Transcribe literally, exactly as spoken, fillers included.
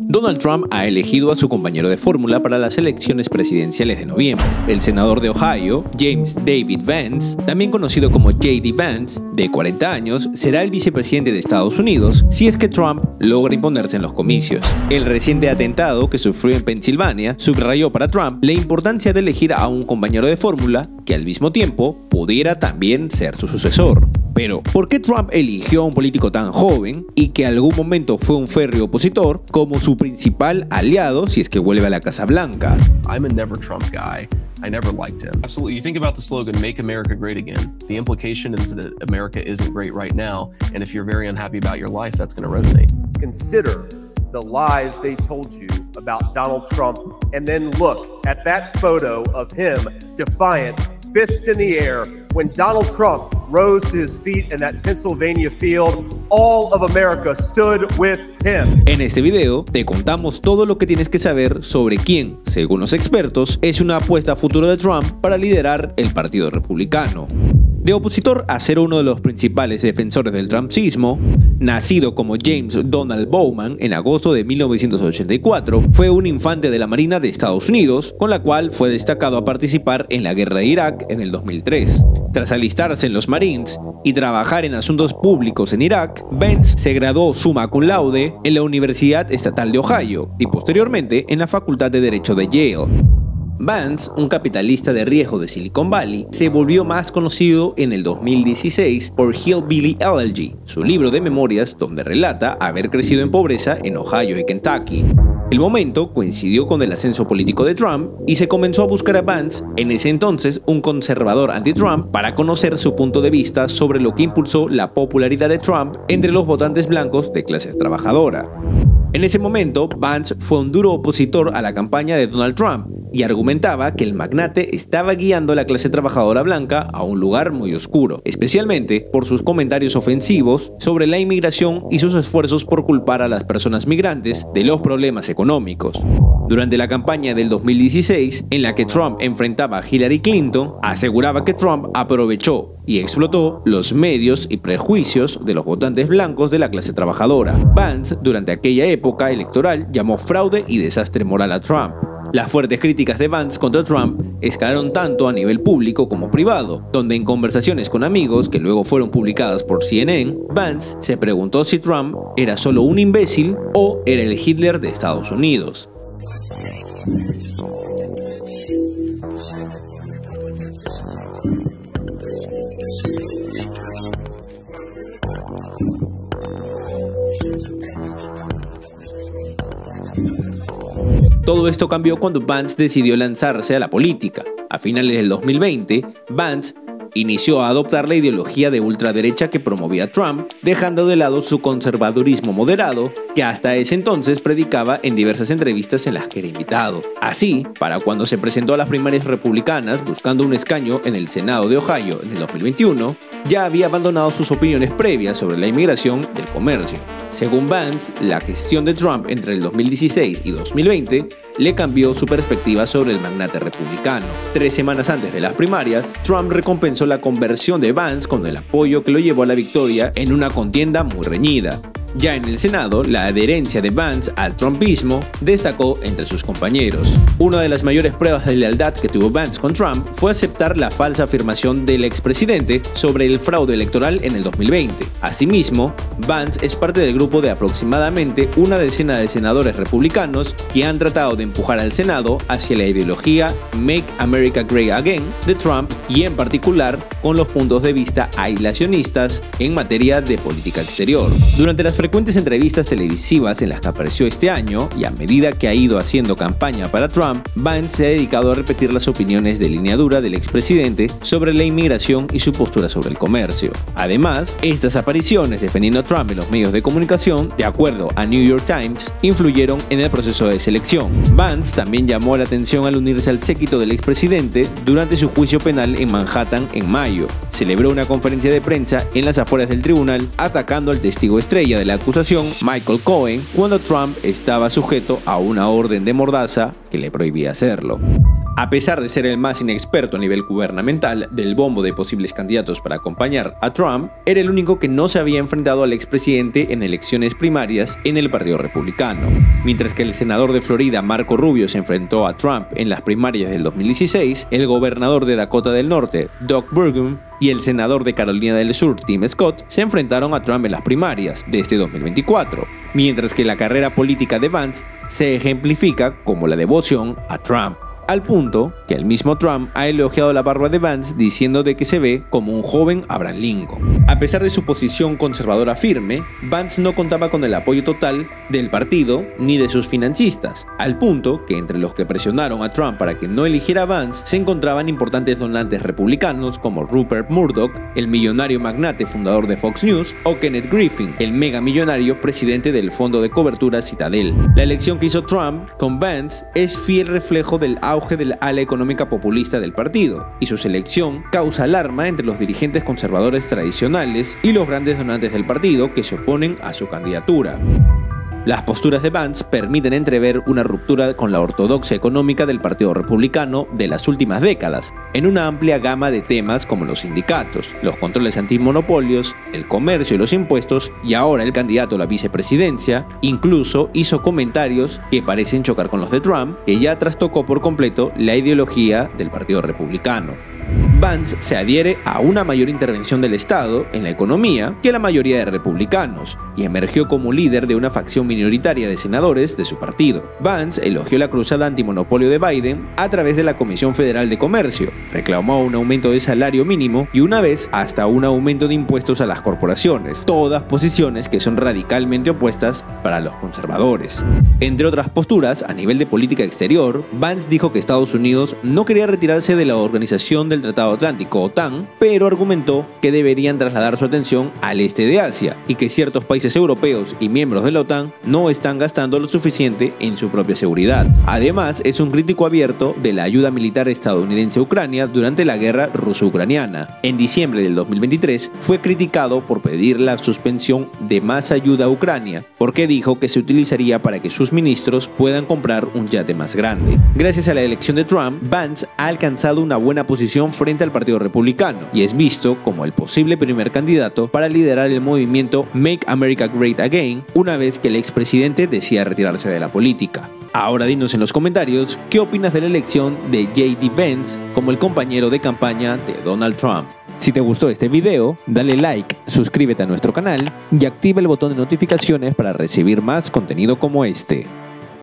Donald Trump ha elegido a su compañero de fórmula para las elecciones presidenciales de noviembre. El senador de Ohio, James David Vance, también conocido como J D Vance, de cuarenta años, será el vicepresidente de Estados Unidos si es que Trump logra imponerse en los comicios. El reciente atentado que sufrió en Pensilvania subrayó para Trump la importancia de elegir a un compañero de fórmula que al mismo tiempo pudiera también ser su sucesor. Pero, ¿por qué Trump eligió a un político tan joven y que en algún momento fue un férreo opositor como su principal aliado si es que vuelve a la Casa Blanca? I'm a never Trump guy. I never liked him. Absolutely. You think about the slogan, Make America Great Again. The implication is that America isn't great right now, and if you're very unhappy about your life, that's going to resonate. Consider the lies they told you about Donald Trump, and then look at that photo of him, defiant, fist in the air, when Donald Trump rose to his feet in that Pennsylvania field. All of America stood with him. En este video te contamos todo lo que tienes que saber sobre quién, según los expertos, es una apuesta a futuro de Trump para liderar el Partido Republicano. De opositor a ser uno de los principales defensores del trumpismo, nacido como James Donald Bowman en agosto de mil novecientos ochenta y cuatro, fue un infante de la Marina de Estados Unidos, con la cual fue destacado a participar en la guerra de Irak en el dos mil tres. Tras alistarse en los Marines y trabajar en asuntos públicos en Irak, Vance se graduó summa cum laude en la Universidad Estatal de Ohio y posteriormente en la Facultad de Derecho de Yale. Vance, un capitalista de riesgo de Silicon Valley, se volvió más conocido en el dos mil dieciséis por Hillbilly Elegy, su libro de memorias donde relata haber crecido en pobreza en Ohio y Kentucky. El momento coincidió con el ascenso político de Trump y se comenzó a buscar a Vance, en ese entonces un conservador anti-Trump, para conocer su punto de vista sobre lo que impulsó la popularidad de Trump entre los votantes blancos de clase trabajadora. En ese momento, Vance fue un duro opositor a la campaña de Donald Trump y argumentaba que el magnate estaba guiando a la clase trabajadora blanca a un lugar muy oscuro, especialmente por sus comentarios ofensivos sobre la inmigración y sus esfuerzos por culpar a las personas migrantes de los problemas económicos. Durante la campaña del dos mil dieciséis, en la que Trump enfrentaba a Hillary Clinton, aseguraba que Trump aprovechó y explotó los medios y prejuicios de los votantes blancos de la clase trabajadora. Vance, durante aquella época electoral, llamó fraude y desastre moral a Trump. Las fuertes críticas de Vance contra Trump escalaron tanto a nivel público como privado, donde en conversaciones con amigos que luego fueron publicadas por C N N, Vance se preguntó si Trump era solo un imbécil o era el Hitler de Estados Unidos. Todo esto cambió cuando Vance decidió lanzarse a la política. A finales del dos mil veinte, Vance inició a adoptar la ideología de ultraderecha que promovía Trump, dejando de lado su conservadurismo moderado, que hasta ese entonces predicaba en diversas entrevistas en las que era invitado. Así, para cuando se presentó a las primarias republicanas buscando un escaño en el Senado de Ohio en el dos mil veintiuno, ya había abandonado sus opiniones previas sobre la inmigración y el comercio. Según Vance, la gestión de Trump entre el dos mil dieciséis y dos mil veinte le cambió su perspectiva sobre el magnate republicano. Tres semanas antes de las primarias, Trump recompensó la conversión de Vance con el apoyo que lo llevó a la victoria en una contienda muy reñida. Ya en el Senado, la adherencia de Vance al trumpismo destacó entre sus compañeros. Una de las mayores pruebas de lealtad que tuvo Vance con Trump fue aceptar la falsa afirmación del expresidente sobre el fraude electoral en el dos mil veinte. Asimismo, Vance es parte del grupo de aproximadamente una decena de senadores republicanos que han tratado de empujar al Senado hacia la ideología Make America Great Again de Trump y en particular con los puntos de vista aislacionistas en materia de política exterior. Durante las frecuentes entrevistas televisivas en las que apareció este año y a medida que ha ido haciendo campaña para Trump, Vance se ha dedicado a repetir las opiniones de línea dura del expresidente sobre la inmigración y su postura sobre el comercio. Además, estas apariciones defendiendo a Trump en los medios de comunicación, de acuerdo a New York Times, influyeron en el proceso de selección. Vance también llamó la atención al unirse al séquito del expresidente durante su juicio penal en Manhattan en mayo. Celebró una conferencia de prensa en las afueras del tribunal atacando al testigo estrella de la acusación, Michael Cohen, cuando Trump estaba sujeto a una orden de mordaza que le prohibía hacerlo. A pesar de ser el más inexperto a nivel gubernamental del bombo de posibles candidatos para acompañar a Trump, era el único que no se había enfrentado al expresidente en elecciones primarias en el Partido Republicano. Mientras que el senador de Florida, Marco Rubio, se enfrentó a Trump en las primarias del dos mil dieciséis, el gobernador de Dakota del Norte, Doug Burgum, y el senador de Carolina del Sur, Tim Scott, se enfrentaron a Trump en las primarias de este dos mil veinticuatro, mientras que la carrera política de Vance se ejemplifica como la devoción a Trump, al punto que el mismo Trump ha elogiado la barba de Vance diciendo de que se ve como un joven Abraham Lincoln. A pesar de su posición conservadora firme, Vance no contaba con el apoyo total del partido ni de sus financistas, al punto que entre los que presionaron a Trump para que no eligiera a Vance se encontraban importantes donantes republicanos como Rupert Murdoch, el millonario magnate fundador de Fox News, o Kenneth Griffin, el mega millonario presidente del fondo de cobertura Citadel. La elección que hizo Trump con Vance es fiel reflejo del auge del ala económica populista del partido, y su selección causa alarma entre los dirigentes conservadores tradicionales y los grandes donantes del partido que se oponen a su candidatura. Las posturas de Vance permiten entrever una ruptura con la ortodoxia económica del Partido Republicano de las últimas décadas, en una amplia gama de temas como los sindicatos, los controles antimonopolios, el comercio y los impuestos, y ahora el candidato a la vicepresidencia incluso hizo comentarios que parecen chocar con los de Trump, que ya trastocó por completo la ideología del Partido Republicano. Vance se adhiere a una mayor intervención del Estado en la economía que la mayoría de republicanos y emergió como líder de una facción minoritaria de senadores de su partido. Vance elogió la cruzada antimonopolio de Biden a través de la Comisión Federal de Comercio, reclamó un aumento de salario mínimo y una vez hasta un aumento de impuestos a las corporaciones, todas posiciones que son radicalmente opuestas para los conservadores. Entre otras posturas, a nivel de política exterior, Vance dijo que Estados Unidos no quería retirarse de la Organización del Tratado Atlántico, OTAN, pero argumentó que deberían trasladar su atención al este de Asia y que ciertos países europeos y miembros de la OTAN no están gastando lo suficiente en su propia seguridad. Además, es un crítico abierto de la ayuda militar estadounidense a Ucrania durante la guerra ruso-ucraniana. En diciembre del dos mil veintitrés fue criticado por pedir la suspensión de más ayuda a Ucrania, porque dijo que se utilizaría para que sus ministros puedan comprar un yate más grande. Gracias a la elección de Trump, Vance ha alcanzado una buena posición frente al Partido Republicano y es visto como el posible primer candidato para liderar el movimiento Make America Great Again una vez que el expresidente decida retirarse de la política. Ahora dinos en los comentarios qué opinas de la elección de J D Vance como el compañero de campaña de Donald Trump. Si te gustó este video, dale like, suscríbete a nuestro canal y activa el botón de notificaciones para recibir más contenido como este.